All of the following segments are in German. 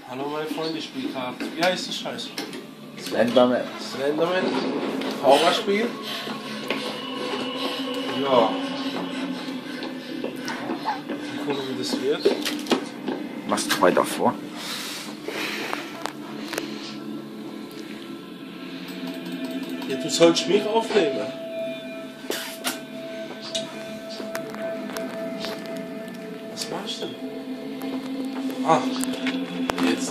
Hallo meine Freunde, ich spiele gerade. Wie heißt das Scheiß? Slenderman. Slenderman. Horrorspiel. Ja. Mal gucken, wie das wird. Was du weiter vor? Ja, du sollst mich aufnehmen. Was machst du denn? Ah, jetzt.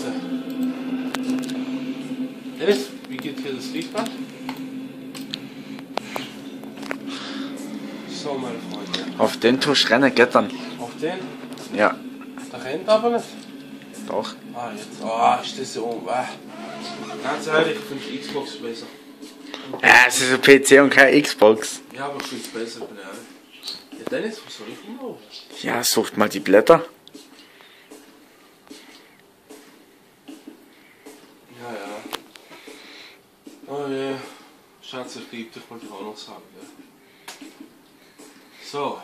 Dennis, wie geht hier das Licht an? So, meine Freunde. Auf den tust du rennen, geht dann. Auf den? Ja, Der rennt aber nicht. doch. Ah, jetzt. Ah, ist das so. Ganz ehrlich, ich finde Xbox besser. Ja, es ist ein PC und keine Xbox. Ja, aber ich finde es besser, bin ich ehrlich. Ja, Dennis, was soll ich umhauen? Ja, sucht mal die Blätter. Ja, ja. Oh je. Schatz, ich liebe dich, wollte ich auch noch sagen. Ja. So.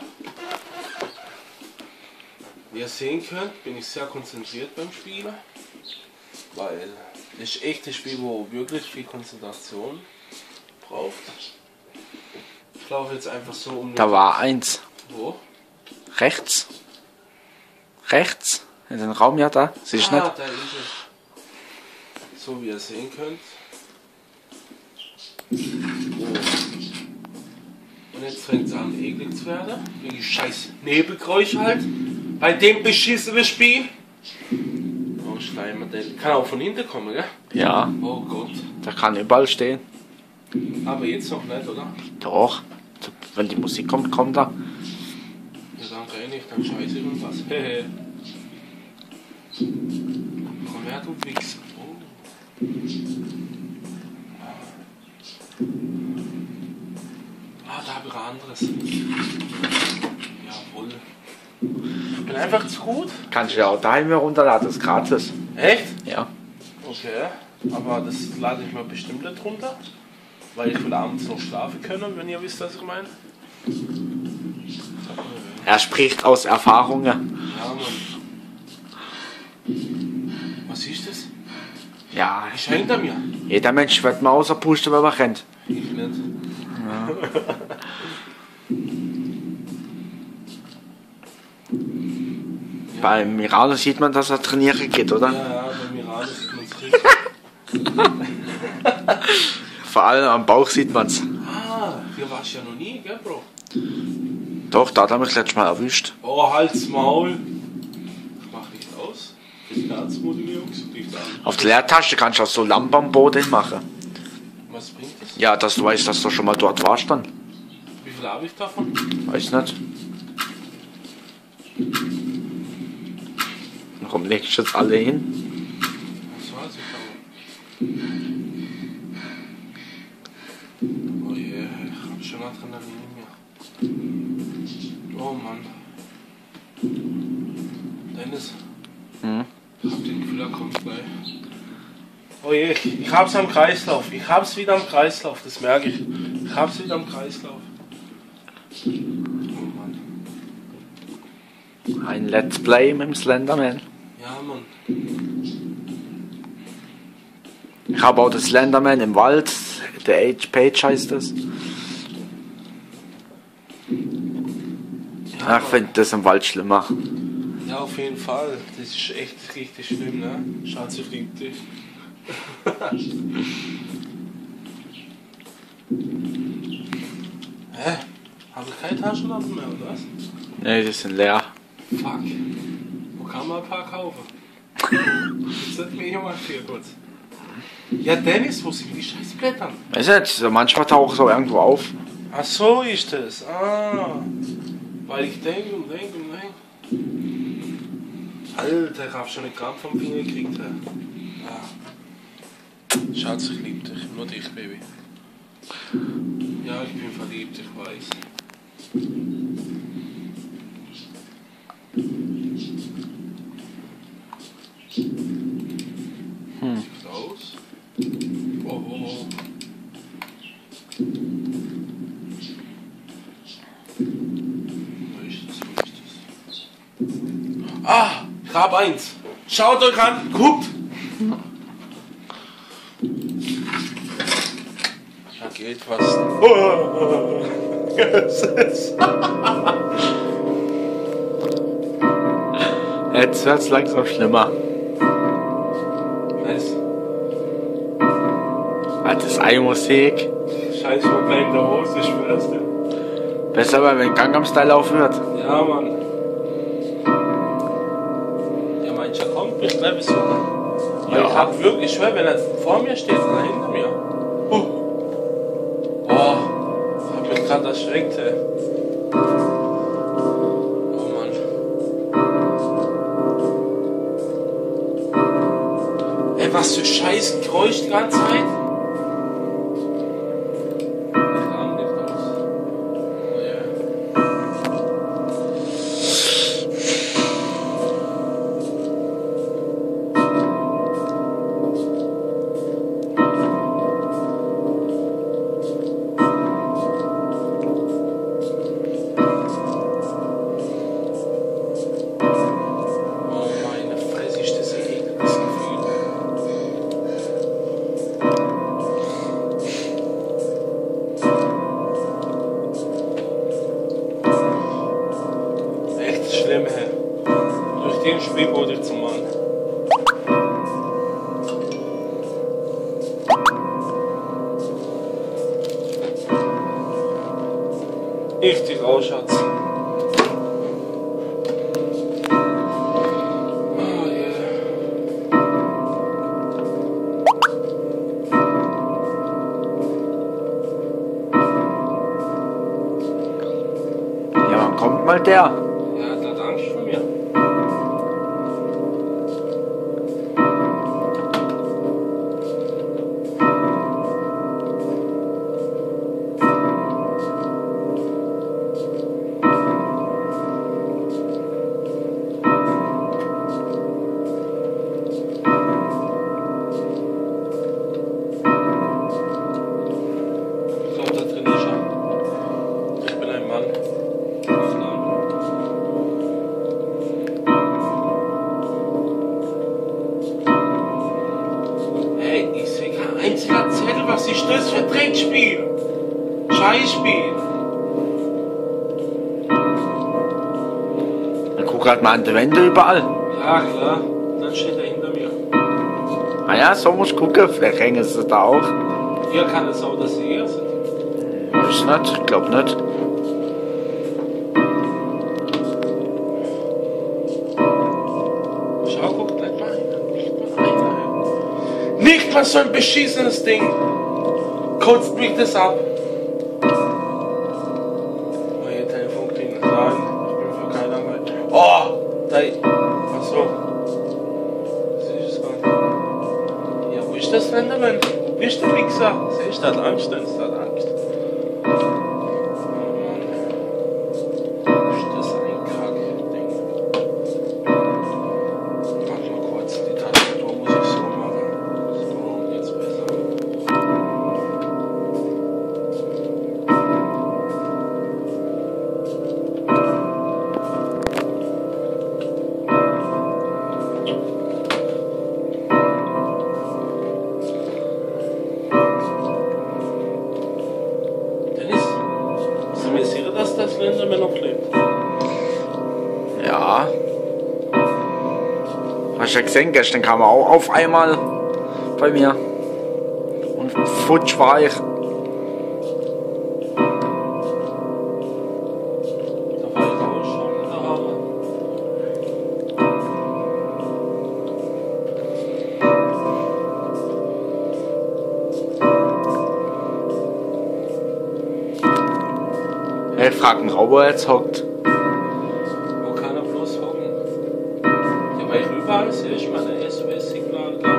Wie ihr sehen könnt, bin ich sehr konzentriert beim Spielen. Weil das ist echt ein Spiel, wo wirklich viel Konzentration braucht. Ich laufe jetzt einfach so um. Da war eins. Wo? Rechts. Rechts. In den Raum, ja, da. Siehst du nicht? Da ist es. So wie ihr sehen könnt. Oh. Und jetzt fängt es an, eklig zu werden. Wegen die scheiß Nebelgeräusch halt. Bei dem beschissenen Spiel. Oh, Schleimer, der kann auch von hinten kommen, gell? Ja, Oh Gott. der kann überall stehen. Aber jetzt noch nicht, oder? Doch. Wenn die Musik kommt, kommt er. Ja, danke eh nicht, dann scheiße ich und was. Hehe. Komm her, du Wichser. Oh. Ah, da habe ich ein anderes. Jawohl. Ich bin einfach zu gut. Kannst du ja auch daheim herunterladen, das ist gratis. Echt? Ja. Okay. Aber das lade ich mir bestimmt nicht runter. Weil ich will abends noch schlafen können, wenn ihr wisst, was ich meine. Er spricht aus Erfahrungen. Ja, Mann. Was ist das? Ja, Ich hinter mir. jeder Mensch wird mal außer Puste, wenn man rennt. Ich nicht. Beim Mirano sieht man, dass er trainieren geht, oder? Ja, bei Mirano sieht man es richtig. Vor allem am Bauch sieht man's. Ah, hier warst du ja noch nie, gell, Bro? Doch, da hat er mich letztes Mal erwischt. Oh, halt's Maul. Ich mach Licht aus. Ich bin Arztmutige Jungs. Licht an. Auf der Leertasche kannst du auch so Lampe am Boden machen. Was bringt das? Ja, dass du weißt, dass du schon mal dort warst dann. Wie viel habe ich davon? Weiß nicht. Warum legst du jetzt alle hin? Das weiß ich aber. Oh je, ich hab schon Adrenalin in mir. Oh Mann. Dennis, Hm? ich hab den Gefühl, er kommt gleich. Oh je, ich hab's am Kreislauf. Ich hab's wieder am Kreislauf, das merke ich. Ich hab's wieder am Kreislauf. Oh Mann. Ein Let's Play mit dem Slenderman. Ja, Mann. Ich habe auch das Slenderman im Wald. Der Age-Page heißt das. Ja, Ich finde das im Wald schlimmer. Ja, auf jeden Fall. Das ist echt richtig schlimm, ne? Schatz, ich lieb dich. Hä? Habe ich keine Taschenlampen mehr, oder was? Ne, die sind leer. Fuck. Wo kann man ein paar kaufen? Jetzt sagt mir jemand hier kurz. Ja, Dennis, wo sind die scheiß Blättern? Weißt du jetzt, manchmal tauchen sie auch irgendwo auf. Ach so ist das. Ah. Weil ich denke und denke und denke. Alter, ich hab schon einen Krampf vom Finger gekriegt. Ja. Schatz, ich lieb dich. Nur dich, Baby. Ja, ich bin verliebt, ich weiß. Sieht aus. Oh, oh, oh. Wo ist das? Wo ist das? Ah, ich hab eins. Schaut euch an, guckt. Da geht was. Jetzt wird's langsam schlimmer. Was? Das ist Ei-Musik. Scheiß mal gleich in der Hose, ich schwör's dir. Besser, aber wenn Gangnam Style aufhört. Ja, Mann. Ja, mancher kommt, ich bleibe so. Ja. Ich hab wirklich, ich schwör, wenn er vor mir steht oder hinter mir. Boah, ich hab mich gerade erschreckt, ey. Oh Mann. Ey, was für Scheiß Geräusch die ganze Zeit? Schlimm, hey. Durch den Spiel wurde ich zum Mann. Richtig raus, Schatz. Oh yeah. Ja, wann kommt mal der? Einziger Zettel, was ist das für ein Dreckspiel? Scheißspiel. Dann guck halt mal an die Wände überall. Ja, klar. Dann steht er hinter mir. Ah ja, so muss ich gucken. Vielleicht hängen sie da auch. Hier kann es auch, dass sie hier sind. Weiß nicht, ich glaub nicht. Schau, guck gleich mal rein. Nicht mal so ein beschissenes Ding. Kotzt mich das ab. Oh, hier Telefon klingelt. Nein, ich bin für keine Arbeit. Oh, da. Achso. Sehe ich es gar nicht. Ja, wo ist das Slenderman? Wo ist der Wichser? Sehe ich, der hat Angst, der hat Angst. Oh Mann. Wo ist das ein Kack-Ding? Warte mal kurz, die Tastatur muss ich so machen. So, jetzt besser. Dennis, ist du mir sicher, dass das Slenderman noch lebt? Ja. Hast du ja gesehen, gestern kam er auch auf einmal bei mir. Und futsch war ich. Da war ich auch schon in der Haare. Hey, frag mich auch, wo er jetzt hockt. Wo kann er bloß hocken? Ja, weil ich überall sehe ich meine SOS-Signale da.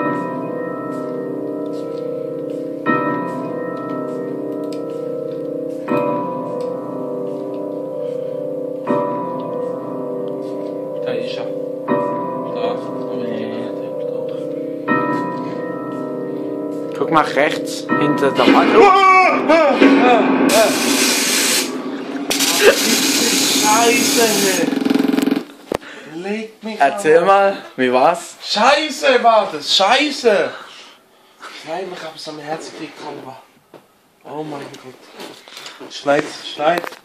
Da ist er. Da, aber ich gehe nicht drauf. Guck mal rechts hinter der Wand. Scheiße, ey. Leg fickt mich. Erzähl aber. mal, wie war's? Scheiße war das, scheiße! Nein, ich hab's am Herzen gekriegt, Alter. Oh mein Gott. Schneid.